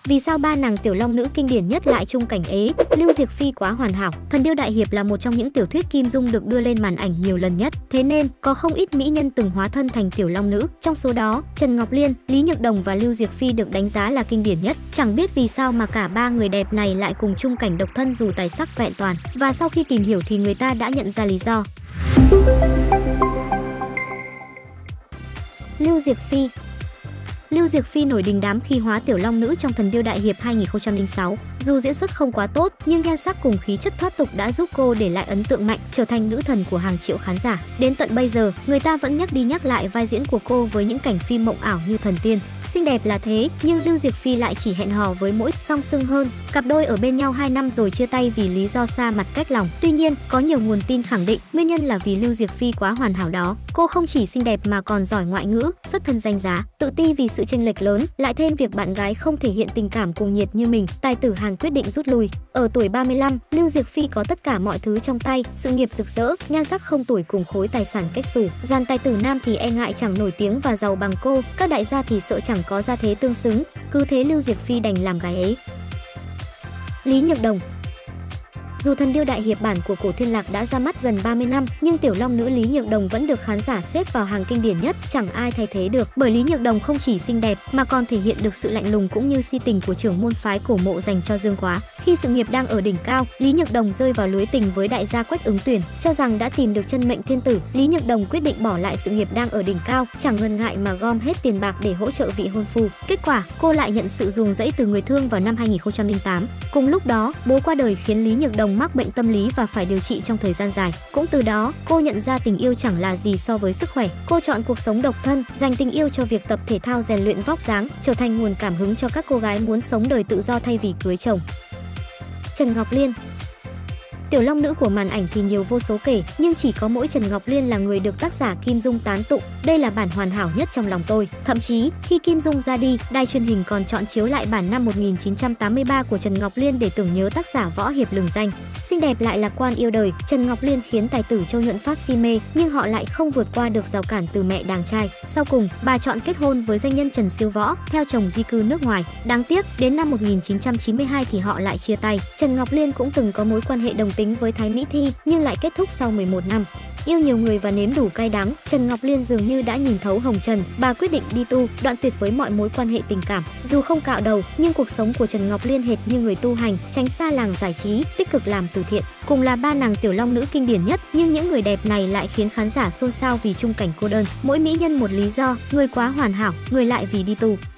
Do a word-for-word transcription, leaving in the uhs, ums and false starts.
Vì sao ba nàng tiểu long nữ kinh điển nhất lại chung cảnh ế? Lưu Diệc Phi quá hoàn hảo. Thần Điêu Đại Hiệp là một trong những tiểu thuyết Kim Dung được đưa lên màn ảnh nhiều lần nhất, thế nên có không ít mỹ nhân từng hóa thân thành tiểu long nữ. Trong số đó, Trần Ngọc Liên, Lý Nhược Đồng và Lưu Diệc Phi được đánh giá là kinh điển nhất. Chẳng biết vì sao mà cả ba người đẹp này lại cùng chung cảnh độc thân dù tài sắc vẹn toàn. Và sau khi tìm hiểu thì người ta đã nhận ra lý do. Lưu Diệc Phi. Lưu Diệc Phi nổi đình đám khi hóa tiểu long nữ trong Thần Điêu Đại Hiệp hai nghìn không trăm lẻ sáu. Dù diễn xuất không quá tốt, nhưng nhan sắc cùng khí chất thoát tục đã giúp cô để lại ấn tượng mạnh, trở thành nữ thần của hàng triệu khán giả. Đến tận bây giờ, người ta vẫn nhắc đi nhắc lại vai diễn của cô với những cảnh phim mộng ảo như thần tiên. Xinh đẹp là thế, nhưng Lưu Diệc Phi lại chỉ hẹn hò với mỗi song sưng hơn. Cặp đôi ở bên nhau hai năm rồi chia tay vì lý do xa mặt cách lòng. Tuy nhiên, có nhiều nguồn tin khẳng định nguyên nhân là vì Lưu Diệc Phi quá hoàn hảo đó. Cô không chỉ xinh đẹp mà còn giỏi ngoại ngữ, xuất thân danh giá, tự ti vì sự chênh lệch lớn, lại thêm việc bạn gái không thể hiện tình cảm cuồng nhiệt như mình, tài tử Hàn quyết định rút lui. Ở tuổi ba mươi lăm, Lưu Diệc Phi có tất cả mọi thứ trong tay, sự nghiệp rực rỡ, nhan sắc không tuổi cùng khối tài sản cách xù. Dàn tài tử nam thì e ngại chẳng nổi tiếng và giàu bằng cô, các đại gia thì sợ chẳng có gia thế tương xứng. Cứ thế Lưu Diệc Phi đành làm gái ấy. Lý Nhược Đồng. Dù Thần Điêu Đại Hiệp bản của Cổ Thiên Lạc đã ra mắt gần ba mươi năm, nhưng tiểu long nữ Lý Nhược Đồng vẫn được khán giả xếp vào hàng kinh điển nhất, chẳng ai thay thế được. Bởi Lý Nhược Đồng không chỉ xinh đẹp mà còn thể hiện được sự lạnh lùng cũng như si tình của trưởng môn phái cổ mộ dành cho Dương Quá. Khi sự nghiệp đang ở đỉnh cao, Lý Nhược Đồng rơi vào lưới tình với đại gia Quách Ứng Tuyển. Cho rằng đã tìm được chân mệnh thiên tử, Lý Nhược Đồng quyết định bỏ lại sự nghiệp đang ở đỉnh cao, chẳng ngần ngại mà gom hết tiền bạc để hỗ trợ vị hôn phu. Kết quả, cô lại nhận sự ruồng rẫy từ người thương vào năm hai nghìn không trăm lẻ tám. Cùng lúc đó, bố qua đời khiến Lý Nhược Đồng mắc bệnh tâm lý và phải điều trị trong thời gian dài. Cũng từ đó, cô nhận ra tình yêu chẳng là gì so với sức khỏe. Cô chọn cuộc sống độc thân, dành tình yêu cho việc tập thể thao rèn luyện vóc dáng, trở thành nguồn cảm hứng cho các cô gái muốn sống đời tự do thay vì cưới chồng. Trần Ngọc Liên. Tiểu long nữ của màn ảnh thì nhiều vô số kể, nhưng chỉ có mỗi Trần Ngọc Liên là người được tác giả Kim Dung tán tụng. Đây là bản hoàn hảo nhất trong lòng tôi. Thậm chí, khi Kim Dung ra đi, đài truyền hình còn chọn chiếu lại bản năm một nghìn chín trăm tám mươi ba của Trần Ngọc Liên để tưởng nhớ tác giả võ hiệp lừng danh. Xinh đẹp lại lạc quan yêu đời, Trần Ngọc Liên khiến tài tử Châu Nhuận Phát si mê, nhưng họ lại không vượt qua được rào cản từ mẹ đàng trai. Sau cùng, bà chọn kết hôn với doanh nhân Trần Siêu Võ, theo chồng di cư nước ngoài. Đáng tiếc, đến năm một nghìn chín trăm chín mươi hai thì họ lại chia tay. Trần Ngọc Liên cũng từng có mối quan hệ đồng tính với Thái Mỹ Thi, nhưng lại kết thúc sau mười một năm. Yêu nhiều người và nếm đủ cay đắng, Trần Ngọc Liên dường như đã nhìn thấu hồng trần, bà quyết định đi tu, đoạn tuyệt với mọi mối quan hệ tình cảm. Dù không cạo đầu, nhưng cuộc sống của Trần Ngọc Liên hệt như người tu hành, tránh xa làng giải trí, tích cực làm từ thiện. Cùng là ba nàng tiểu long nữ kinh điển nhất, nhưng những người đẹp này lại khiến khán giả xôn xao vì chung cảnh cô đơn. Mỗi mỹ nhân một lý do, người quá hoàn hảo, người lại vì đi tu.